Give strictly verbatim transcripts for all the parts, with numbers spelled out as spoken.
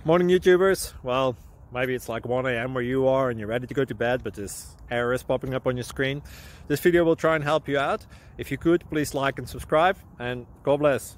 Morning YouTubers. Well, maybe it's like one A M where you are and you're ready to go to bed, but this error is popping up on your screen. This video will try and help you out. If you could, please like and subscribe, and God bless.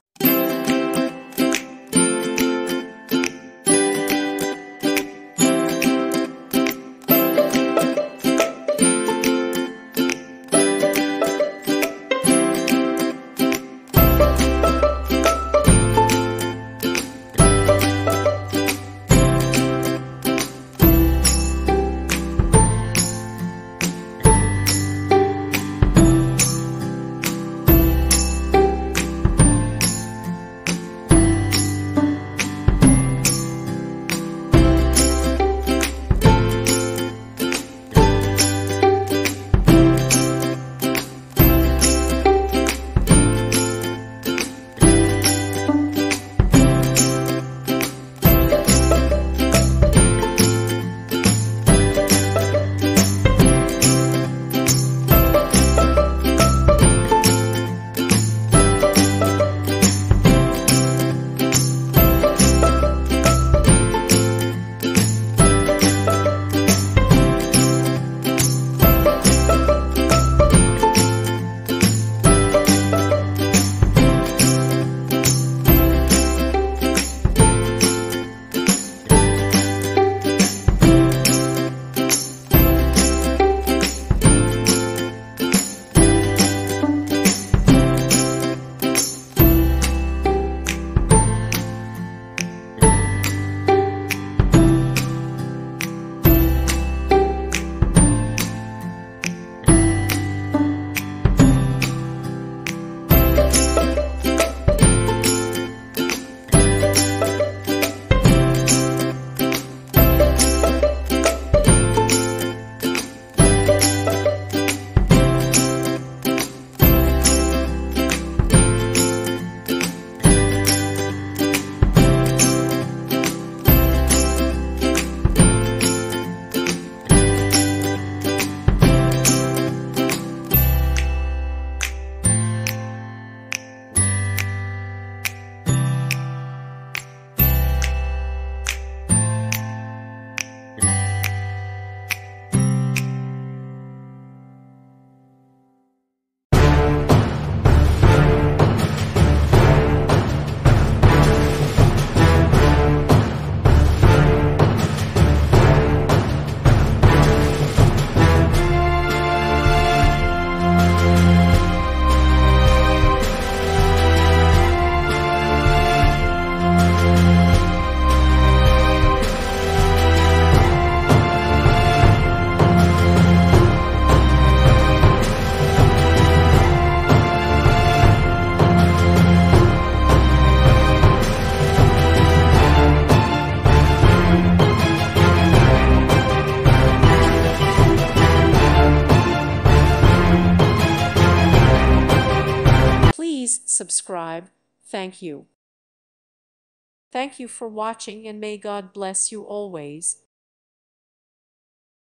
Please subscribe. Thank you. Thank you for watching, and may God bless you always.